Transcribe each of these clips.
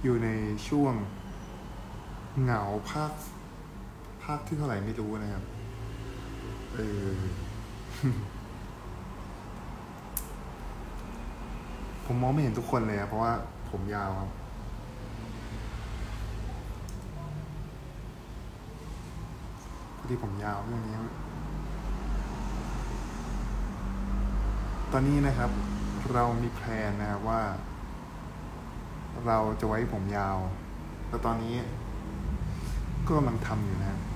อยู่ในช่วงเหงาภาคที่เท่าไหร่ไม่รู้นะครับเออผมมองไม่เห็นทุกคนเลยเพราะว่าผมยาวครับพอดีผมยาวเรื่องนี้ตอนนี้นะครับเรามีแพลนนะครับว่าเราจะไว้ผมยาวแล้วตอนนี้ก็กำลังทำอยู่นะครับ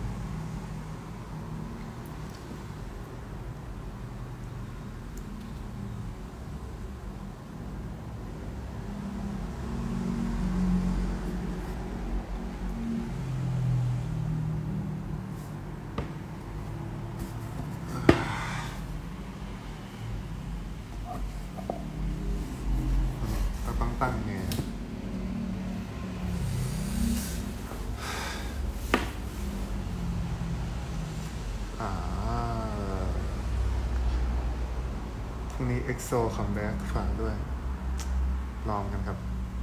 ตั้งไงพรุ่งนี้ EXO คัมแบ็กฝากด้วยลองกันครับ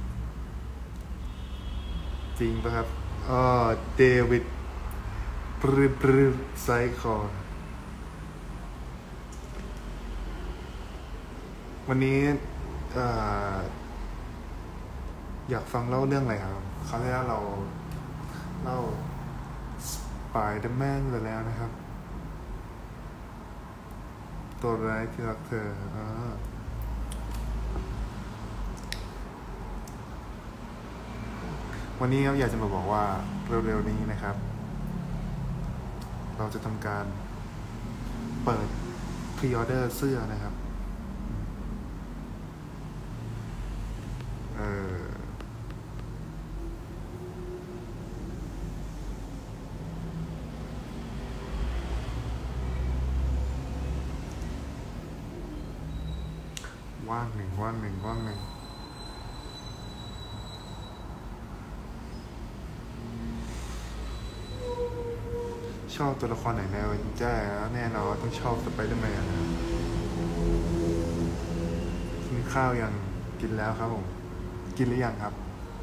จริงปะครับเดวิดปรึไซคอวันนี้อยากฟังเล่าเรื่องอะไรครับคราวที่แล้วเราเล่าสไปเดอร์แมนไปแล้วนะครับตัวร้ายที่รักเธอวันนี้อยากจะมาบอกว่าเร็วๆนี้นะครับเราจะทำการเปิดพรีออเดอร์เสื้อนะครับว่างหนึ่งชอบตัวละครไหนแนวแจ้แน่นอนต้องชอบสไปเดอร์แมนนะกินข้าวยังกินแล้วครับผมกินหรือยังครับ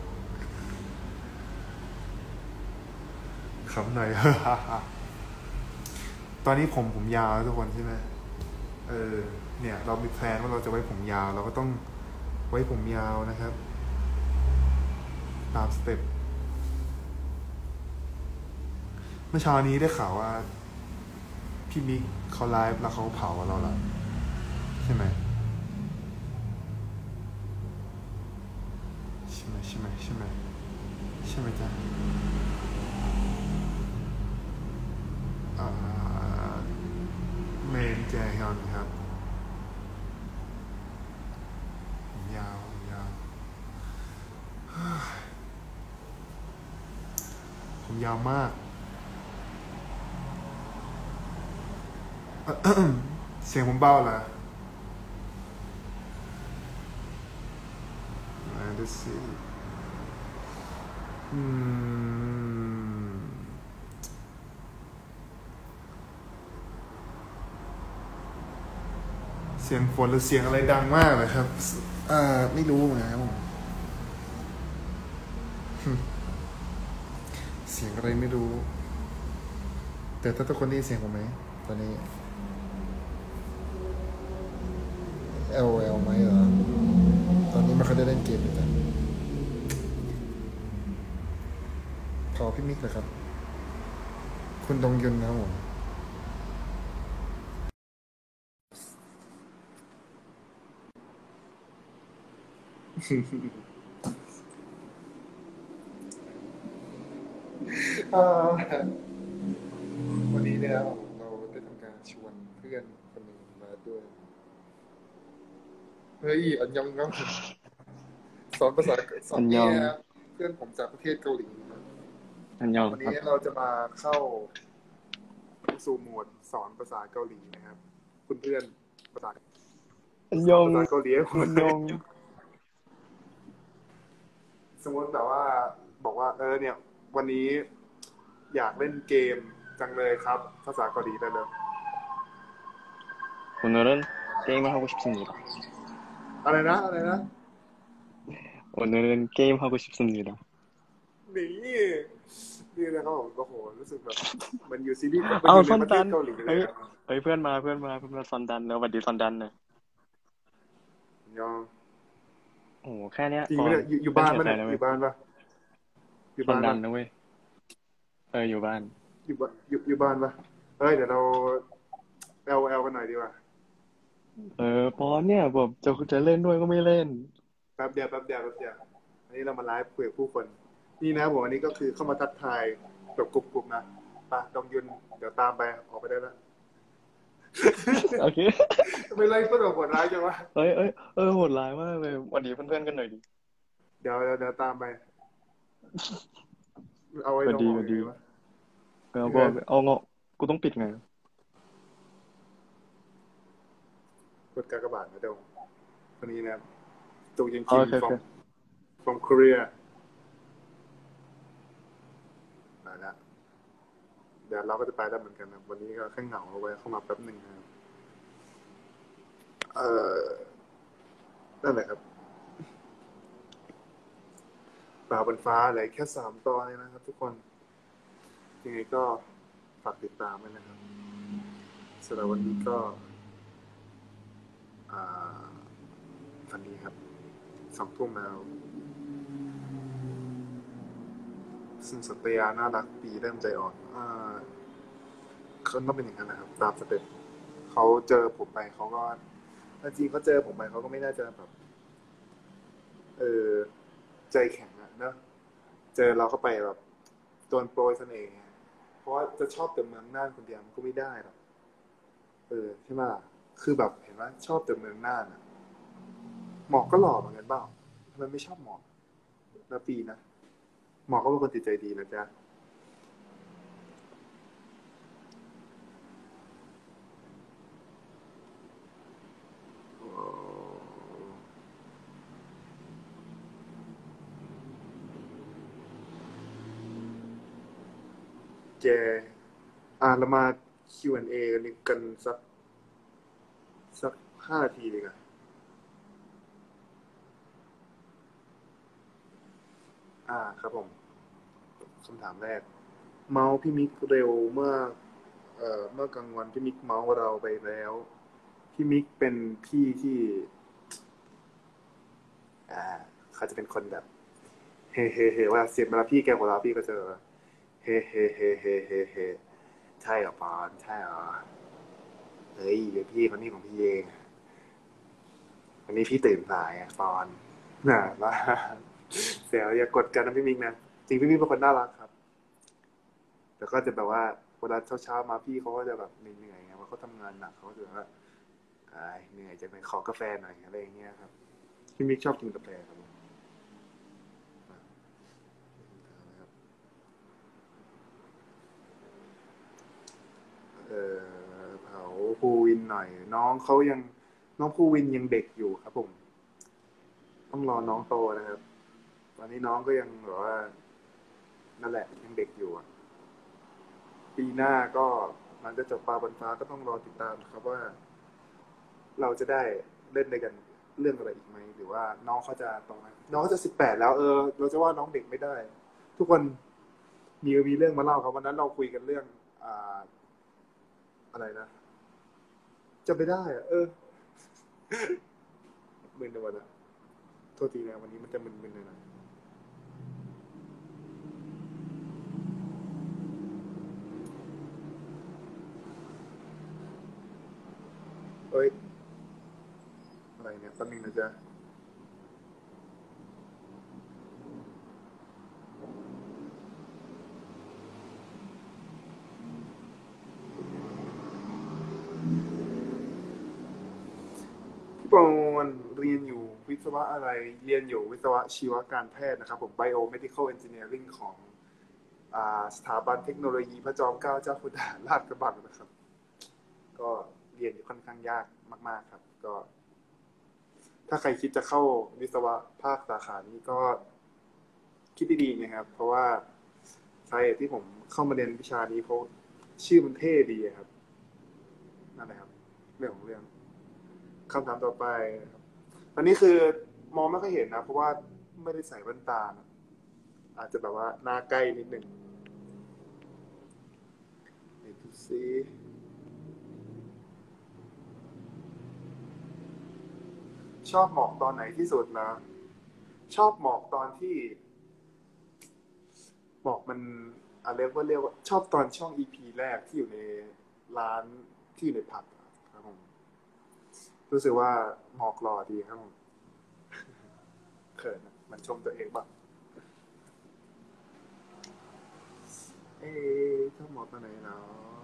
ขำหน่อย ตอนนี้ผมยาวทุกคนใช่ไหมเนี่ยเรามีแพลนว่าเราจะไว้ผมยาวเราก็ต้องไว้ผมยาวนะครับตามสเต็ปเมื่อเช้านี้ได้ข่าวว่าพี่มิกเขาไลฟ์แล้วเขาเผาเราละใช่ไหมจ๊ะเมนแจฮยอนครับผมยาวผมยาวมากเสียงผมเบาเหรอดูสิเสียงฝนหรือเสียงอะไรดังมากเลยครับไม่รู้เหมือนกันครับผมเสียงอะไรไม่รู้แต่ถ้าทุกคนได้ยินเสียงผมไหมตอนนี้ LOL ไหมเหรอตอนนี้ไม่ค่อยได้เล่นเกมเลยจ้ะพอพี่มิกเลยครับคุณดงยุนนะครับผมวันนี้เนี่ยเราได้ทำการชวนเพื่อนคนหนึ่งมาด้วยเฮ้ยอันยองครับสอนภาษาสอนเนี่ยเพื่อนผมจากประเทศเกาหลีวันนี้เราจะมาเข้าสู่โหมดสอนภาษาเกาหลีนะครับคุณเพื่อนภาษาเกาหลีคุณยงสมมติแบบว่าบอกว่าเนี่ยวันนี้อยากเล่นเกมจังเลยครับภาษาเกาหลีได้เลย 오늘은 게임을 하고 싶습니다. อะไรนะ 오늘은 게임하고 싶습니다. นี่นะครับผมโอ้โหรู้สึกแบบมันอยู่ซีรีส์มันอเอายู่ในซอนดันประเทศเกาหลีเลเฮ้ยยอะเฮ้ยเพื่อนมาซอนดันเนอะสวัสดีซอนดันเนอะยองโอ้โหแค่เนี้ยจริงปอนไหมเนี่ยอยู่เพื่อนบ้านปะเนี่ยเสียใจนะเว้ยอยู่บ้านปะอยู่ซอนบ้านปะดันนะเว้ยอยู่บ้านอยู่บ้านปะเฮ้ยเดี๋ยวเราแอลกันหน่อยดีกว่าปอนเนี่ยแบบจะเล่นด้วยก็ไม่เล่นแป๊บเดียวอันนี้เรามาไลฟ์คุยกับผู้คนนี่นะผมอันนี้ก็คือเข้ามาทักทายแบบกลุ่มๆนะไปตองยุนเดี๋ยวตามไปออกไปได้แล้วโอเคไม่ไล่ต้นแบบโหดร้ายจังวะโหดร้ายมากเลยสวัสดีเพื่อนๆกันหน่อยดิเดี๋ยวตามไปเอาไว้สวัสลงดีสวัสดีออกยังไงวะเอาก็ยังไงเอาเงาะกูต้องปิดไงกดกากบาทนะเดี๋ยวคนนี้นะครับจงยินโอคิมเคโอเค from Korea มาแล้วเดี๋ยวเราก็จะไปแล้วเหมือนกันนะวันนี้ก็แค่เหงาเอาไว้เข้ามาแป๊บหนึ่งนะครับเออนั่นแหละครับปลาบนฟ้าอะไรแค่3 ตอนเลยนะครับทุกคนยังไงก็ฝากติดตามด้วยนะครับสำหรับวันนี้ก็วันนี้ครับ20:00 นแล้วซึ่งสัตยาน่ารักดีเริ่มใจอ่อนเขาต้องเป็นอย่างนั้นนะครับตามสเต็ปเขาเจอผมไปเขาก็จริงเขาเจอผมไปเขาก็ไม่น่าจะแบบใจแข็งอะเนอะเจอเราเข้าไปแบบโดนโปรยเสน่ห์เพราะว่าจะชอบแต่เมืองน่านคนเดียวมันก็ไม่ได้หรอกใช่ไหมล่ะคือแบบเห็นไหมชอบแต่เมืองน่านอะหมอกก็หล่อเหมือนกันเปล่าทำไมไม่ชอบหมอกแล้วปีนะหมอกก็เป็นคนจิตใจดีนะจ๊ะแกเรามา Q&A กันสัก5 นาทีดีกว่าครับผมคำถามแรกเมาส์พี่มิกเร็วเมื่อกลางวันพี่มิกเมาส์เราไปแล้วพี่มิกเป็นพี่ที่เขาจะเป็นคนแบบเฮเฮเฮว่าเสียงเวลาพี่แกหัวเราะพี่ก็จะเฮเฮเฮเฮเฮเฮใช่เหรอปอนใช่เหรอเฮ้ยเดี๋ยวพี่คนนี้ของพี่เองวันนี้พี่ตื่นสายปอนว่าเสียวอย่ากดกันนะพี่มิกนะจริงพี่มิกเป็นคนน่ารักครับแต่ก็จะแบบว่าเวลาเช้ามาพี่เขาก็จะแบบเหนื่อยไงว่าเขาทำงานหนักเขาจะแบบว่าเหนื่อยจะไปขอกาแฟหน่อยอะไรอย่างเงี้ยครับพี่มิกชอบกินกาแฟครับเผาภูวินหน่อยน้องภูวินยังเด็กอยู่ครับผมต้องรอน้องโตนะครับตอนนี้น้องก็ยังแบบว่านั่นแหละยังเด็กอยู่ปีหน้าก็หลังจากจบปลาบนฟ้าก็ต้องรอติดตามครับว่าเราจะได้เล่นด้วยกันเรื่องอะไรอีกไหมหรือว่าน้องเขาจะตรงไหนน้องเขาจะ18แล้วเราจะว่าน้องเด็กไม่ได้ทุกคนมีเรื่องมาเล่าครับวันนั้นเราคุยกันเรื่องอะไรนะจะไม่ได้มึนในวันนะโทษทีนะวันนี้มันจะมึนๆหน่อยเอ้ยอะไรเนี่ยแป๊บนึงนะจ๊ะพี่ปอนเรียนอยู่วิศวะอะไรเรียนอยู่วิศวะชีวการแพทย์นะครับผม Biomedical Engineering ของสถาบันเทคโนโลยีพระจอมเกล้าเจ้าคุณทหารราชกระบังนะครับก็เรียนค่อนข้างยากมากๆครับก็ถ้าใครคิดจะเข้าวิศวะภาคสาขานี้ก็คิดดีๆนะครับเพราะว่าสาเหตุที่ผมเข้ามาเรียนวิชานี้เพราะชื่อมันเท่ดีครับนั่นแหละครับเรื่องของเรื่องคำถามต่อไปครับตอนนี้คือมองไม่ค่อยเห็นนะเพราะว่าไม่ได้ใส่แว่นตานะอาจจะแบบว่าหน้าใกล้นิดหนึ่งเดี๋ยวดูซิชอบหมอกตอนไหนที่สุดนะชอบหมอกตอนที่หมอกมันเรียกว่าชอบตอนช่วง EP แรกที่อยู่ในร้านที่อยู่ในผับครับผมรู้สึกว่าหมอกหล่อดีครับผมเขินนะมันชมตัวเองบ้างเอ๊ะชอบหมอกตอนไหนเนาะ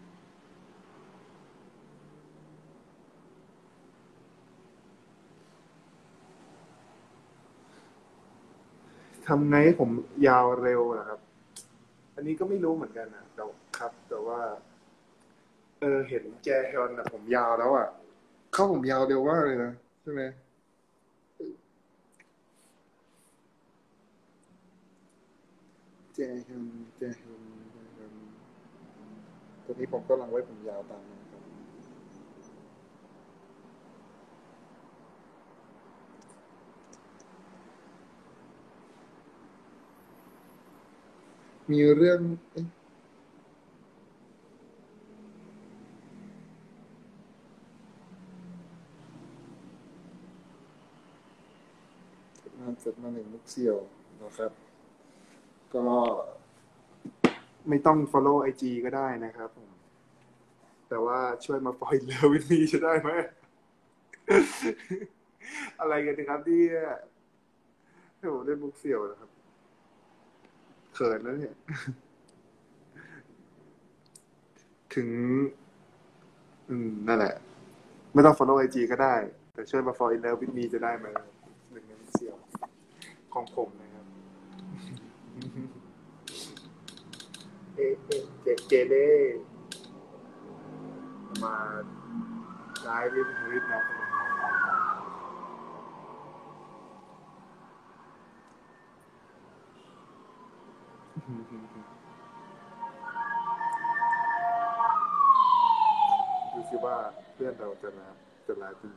ทำไงให้ผมยาวเร็วนะครับอันนี้ก็ไม่รู้เหมือนกันนะแต่ครับแต่ว่าเห็นแจฮยอนอะผมยาวแล้วอะเขาผมยาวเร็วมากเลยนะใช่ไหมแจฮยอนแจฮยอนแจฮยอนตอนนี้ผมก็ลังไว้ผมยาวตามนะครับมีเรื่องเอ๊ะเสร็จมาหนึ่งมุกเสี่ยวนะครับก็ไม่ต้อง follow IG ก็ได้นะครับผมแต่ว่าช่วยมาปล่อยเรือวินนี่จะได้ไหมอะไรกันนะครับที่ให้ผมเล่นมุกเสี่ยวนะครับเขินนะเนี่ยถึงนั่นแหละไม่ต้อง follow IG ก็ได้แต่ช่วยมา fall in love with me จะได้ไหมหนึ่งในมุกเสี่ยวของผมนะครับเจเล่มาได้รีบนะดูสิว่าเพื่อนเราจะไลฟ์ขึ้นไหม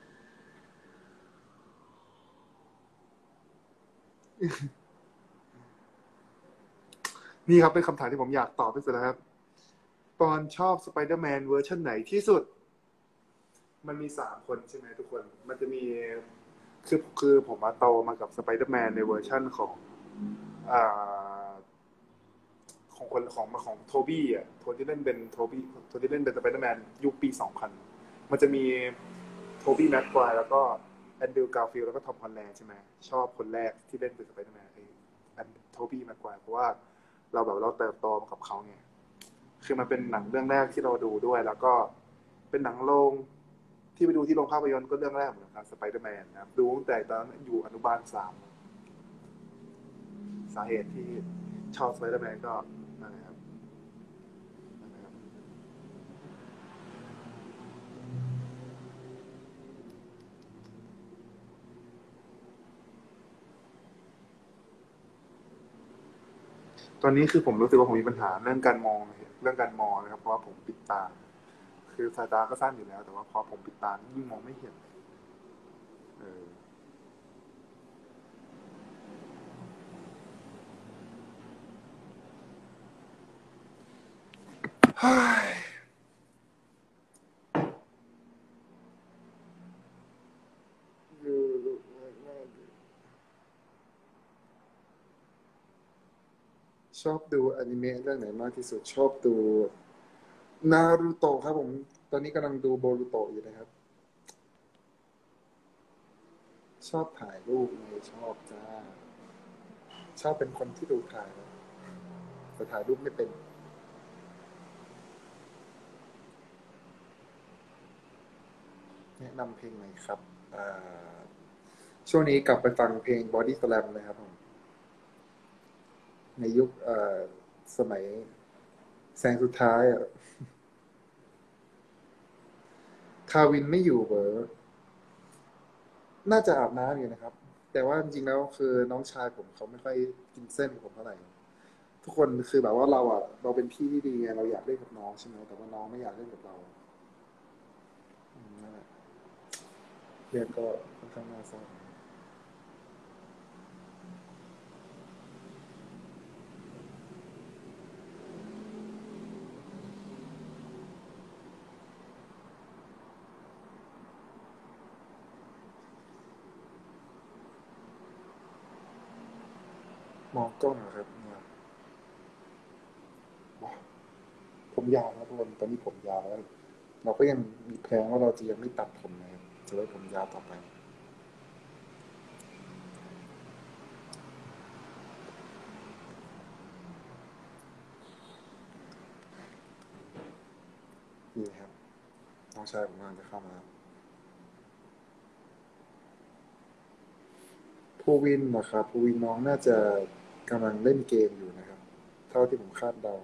นี่ครับเป็นคำถามที่ผมอยากตอบที่สุดแล้วครับปอนชอบสไปเดอร์แมนเวอร์ชันไหนที่สุดมันมี3 คนใช่ไหมทุกคนมันจะมีคือผมมาโตมากับสไปเดอร์แมนในเวอร์ชันของอ่าของคนของโทบี้อ่ะโทที่เล่นเป็นสไปเดอร์แมนยุคปี2000มันจะมีโทบี้แม็กไกวร์แล้วก็แอนดรูว์การ์ฟิลด์แล้วก็ทอมฮอลแลนด์ใช่ไหมชอบคนแรกที่เล่นเป็นสไปเดอร์แมนคือโทบี้แม็กไกวร์เพราะว่าเราเติบโตมากับเขาไงคือมันเป็นหนังเรื่องแรกที่เราดูด้วยแล้วก็เป็นหนังโรงที่ไปดูที่โรงภาพยนตร์ก็เรื่องแรกเหมือนกันสไปเดอร์แมนนะครับดูตั้งแต่ตอนนั้นอยู่อนุบาล3สาเหตุที่ชอบสไปเดอร์แมนก็นั่นแหละครับนั่นแหละครับตอนนี้คือผมรู้สึกว่าผมมีปัญหาเรื่องการมองนะครับเพราะว่าผมปิดตาคือสายตาก็สั้นอยู่แล้วแต่ว่าพอผมปิดตายิ่งมองไม่เห็นเออชอบดูอนิเมะเรื่องไหนมากที่สุดชอบดูนารูโตะครับผมตอนนี้กำลังดูโบรูโตะอยู่นะครับชอบถ่ายรูปเลยชอบจ้าชอบเป็นคนที่ดูถ่ายนะแต่ถ่ายรูปไม่เป็นแนะนำเพลงไหนครับอ่าช่วงนี้กลับไปฟังเพลง Body Slam นะครับผมในยุคสมัยแซงสุดท้ายอ่ะคาวินไม่อยู่เบอร์น่าจะอาบน้ำอยู่นะครับแต่ว่าจริงๆแล้วคือน้องชายผมเขาไม่ค่อยกินเส้นผมเท่าไหร่ทุกคนคือแบบว่าเราเป็นพี่ที่ดีไงเราอยากเล่นกับน้องใช่ไหมแต่ว่าน้องไม่อยากเล่นกับเรานั่นแหละเรื่องก็ค่อนข้างน่าเศร้ามองกล้องนะครับเนี่ยผมยาวนะทุกคนตอนนี้ผมยาวแล้วเราก็ยังมีแพลนว่าเราจะยังไม่ตัดผมนะครับจะไว้ผมยาวต่อไปนี่ครับน้องชายผมกำลังจะเข้ามาภูวินนะครับภูวินน้องน่าจะกำลังเล่นเกมอยู่นะครับเท่าที่ผมคาดเดา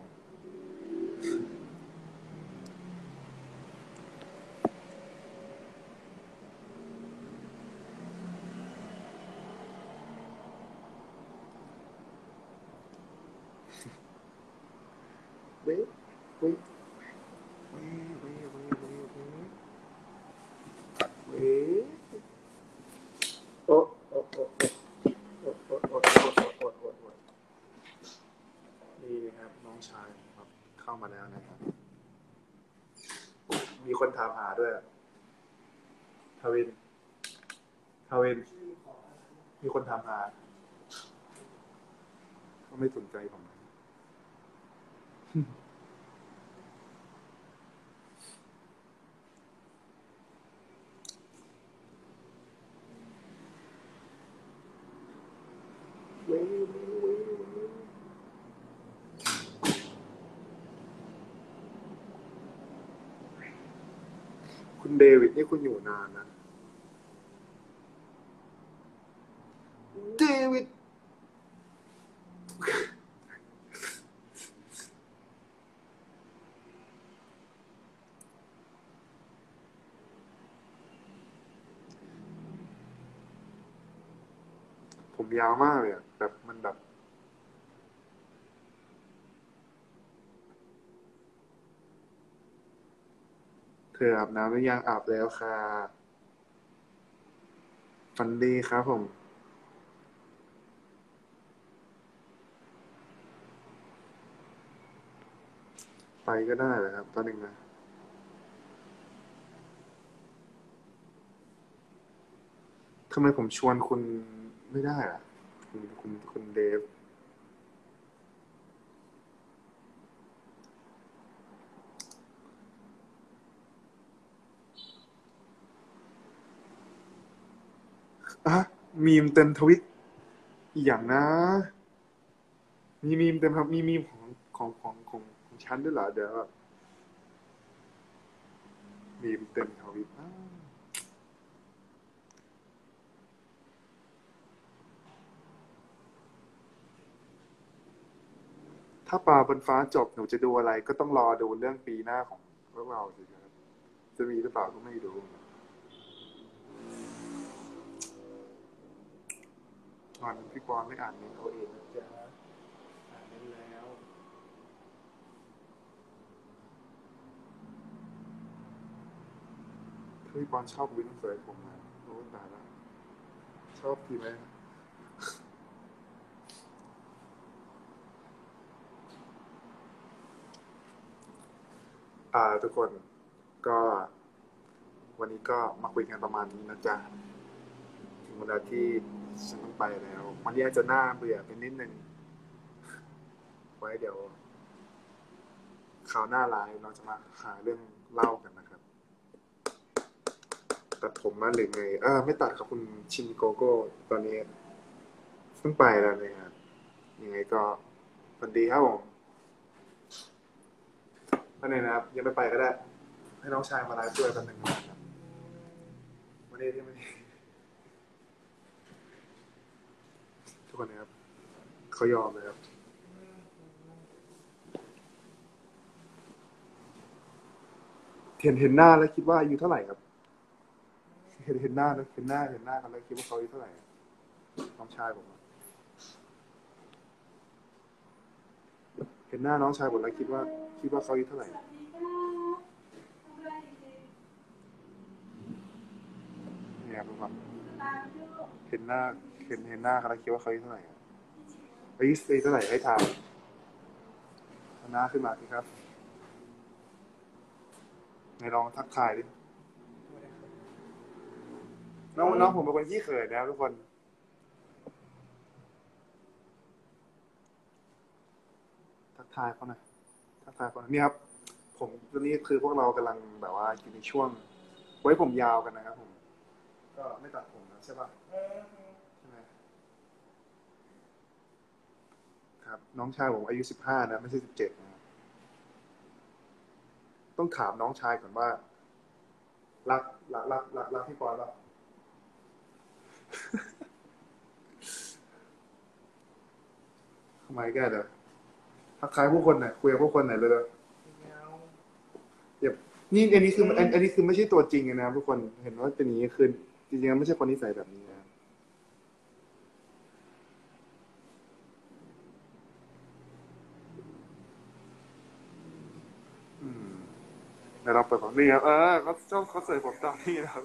เว้ยเว้ยเว้ยเว้ยเว้ยเว้ยเว้ยเว้ยโอ้โอ้โอ้โอ้โอ้โอ้โอ้โอ้โอ้โอ้โอ้นี่นะครับน้องชายครับเข้ามาแล้วนะครับมีคนถามหาด้วยทวินทวินมีคนถามหาก็ไม่สนใจผมเว้ยเว้ยเว้ยเว้ยคุณเดวิดนี่คุณอยู่นานนะเดวิดผมยาวมากเลยอะแบบมันแบบเธออาบน้ำหรือยังอาบแล้วค่ะฝันดีครับผมไปก็ได้เลยครับตอนหนึ่งนะทำไมผมชวนคุณไม่ได้อะคุณเดฟอะมีมเต็มทวิตอีกอย่างนะมีมีมเต็มครับมีมีมของฉันด้วยเหรอเดี๋ยวมีมเต็มทวิตถ้าปลาบนฟ้าจบหนูจะดูอะไรก็ต้องรอดูเรื่องปีหน้าของพวกเราสิครับจะมีหรือเปล่าก็ไม่รู้ตอนพี่ปอนไม่อ่านเมนเขาเองนะจ๊ะอ่านเมนแล้วพี่ปอนชอบวินเฟยผมนะโอ้ตายแล้วชอบทีไหมทุกคนก็วันนี้ก็มาคุยกันประมาณนี้นะจ๊ะถึงเวลาที่ฉันต้องไปแล้ววันนี้อาจจะน่าเบื่อเป็นนิดนึงไว้เดี๋ยวคราวหน้าไลน์เราจะมาหาเรื่องเล่ากันนะครับตัดผมมาหรือไงไม่ตัดครับคุณชินโกโก้ตอนนี้เพิ่งไปแล้วเลยครับยังไงก็สวัสดีครับผมท่านไหนนะครับยังไม่ไปก็ได้ให้น้องชายมาไลฟ์ด้วยกันหนึ่งนะครับวันนี้ที่ไม่ทุกคนนะครับเขายอมเลยครับเห็นหน้าแล้วคิดว่าอายุเท่าไหร่ครับเห็นหน้าแล้วเห็นหน้ากันแล้วคิดว่าเขาอายุเท่าไหร่น้องชายผมเห็นหน้าน้องชายผมแล้วคิดว่าเขาอายุเท่าไหร่เนี่ยครับทุกคนเห็นหน้าเห็นหน้ากันแล้วคิดว่าเขาอายุเท่าไหร่อายุเท่าไหร่ให้ทายหน้าขึ้นมาสิครับในลองทักทายดิน้องผมเป็นคนขี้เขินนะครับทุกคนทายเขาหน่อยทักทายเขาหน่อยนี่ครับผมตอนนี้คือพวกเรากำลังแบบว่าอยู่ในช่วงไว้ผมยาวกันนะครับผมก็ไม่ตัดผมนะใช่ป่ะใช่ไหมครับน้องชายผมอายุ15นะไม่ใช่17นะต้องถามน้องชายก่อนว่ารักพี่ปอนป่ะทำไมแกเดี๋ยวทักทายผู้คนหน่อยคุยกับผู้คนหน่อยเลยอย่านี่อันนี้คือไม่ใช่ตัวจริงนะครับทุกคนเห็นว่าเป็นอย่างนี้คือจริงๆแล้วไม่ใช่คนนิสัยแบบนี้นะอืมเดี๋ยวเราเปิดของนี่ครับเขาเคยผมตอนนี้นะครับ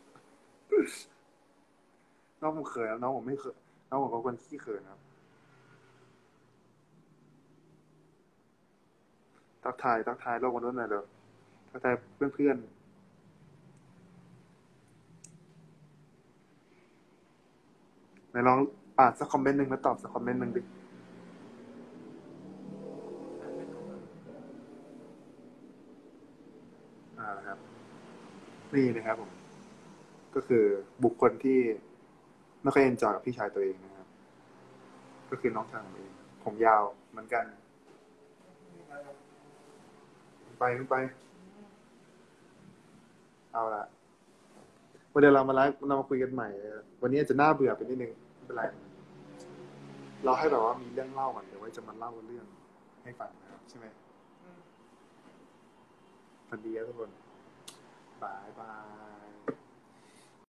น้องผมเคยครับน้องผมไม่เคยน้องผมเป็นคนขี้เขินครับทักทายโลกมนุษย์หน่อยเดี๋ยวทักทายเพื่อนๆไหนลองอ่านสักคอมเมนต์หนึ่งแล้วตอบสักคอมเมนต์หนึ่งดินะครับนี่นะครับผมก็คือบุคคลที่ไม่ค่อยเอนจอยกับพี่ชายตัวเองนะครับก็คือน้องชายของผมเองผมยาวเหมือนกันไปเอาละวันเดี๋ยวเรามาคุยกันใหม่วันนี้อาจจะน่าเบื่อไปนิดนึงไม่เป็นไรเราให้แบบว่ามีเรื่องเล่าก่อนเดี๋ยวไว้จะมาเล่าเรื่องให้ฟังนะครับใช่ไหมฝันดีครับทุกคนบายบาย